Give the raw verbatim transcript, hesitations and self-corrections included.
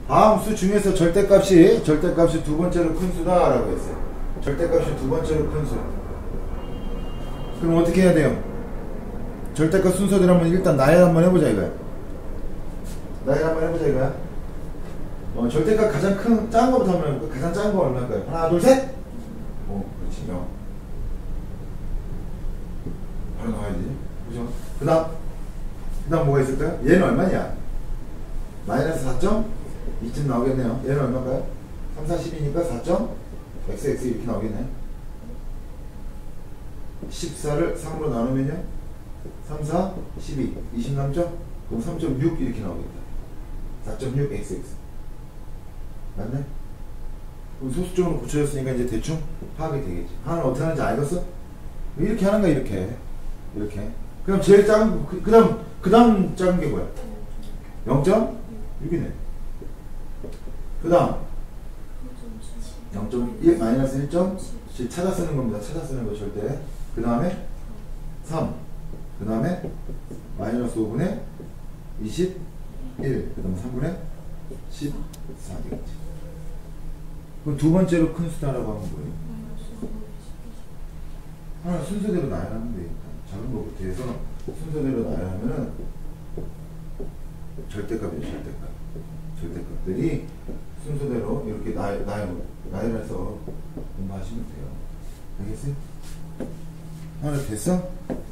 다음 수 중에서 절대값이 절대값이 두 번째로 큰 수다 라고 했어요. 절대값이 두 번째로 큰 수. 그럼 어떻게 해야 돼요? 절대값 순서대로 한번 일단 나열 한번 해보자 이거야. 나열 한번 해보자 이거야. 어, 절대값 가장 큰 작은 거부터 한번 해볼까? 가장 작은 거 얼마일까요? 하나 둘 셋. 어, 그렇지. 영. 바로 나와야지. 그죠? 그 다음 그 다음 뭐가 있을까요? 얘는 얼마냐? 마이너스 사 점 이쯤 나오겠네요. 얘는 얼마인가요? 삼, 사, 십이니까 사 점 x, x 이렇게 나오겠네. 십사를 삼으로 나누면요? 삼, 사, 십이, 이십삼 점? 그럼 삼 점 육 이렇게 나오겠다. 사 점 육 엑스 엑스. 맞네? 그럼 소수점으로 고쳐졌으니까 이제 대충 파악이 되겠지. 하나는 어떻게 하는지 알겠어? 이렇게 하는 거야, 이렇게. 이렇게. 그럼 제일 작은 거, 그, 그 다음, 그 다음 작은 게 뭐야? 영 점 육이네. 그 다음 영 점 일, 마이너스 일 점 칠 찾아 쓰는 겁니다. 찾아 쓰는 거 절대. 그 다음에 삼. 그 다음에 마이너스 오분의 이십일. 그 다음에 삼분의 십사 되겠지. 그럼 두 번째로 큰 수다라고 하면 뭐예요? 하나 순서대로 나열하면 되니까. 작은 것부터 해서 순서대로 나열하면은 절대값이에요. 절대값. 절대값들이 순서대로 이렇게 나열, 나열, 나열해서 공부하시면 돼요. 알겠어요? 하나 됐어?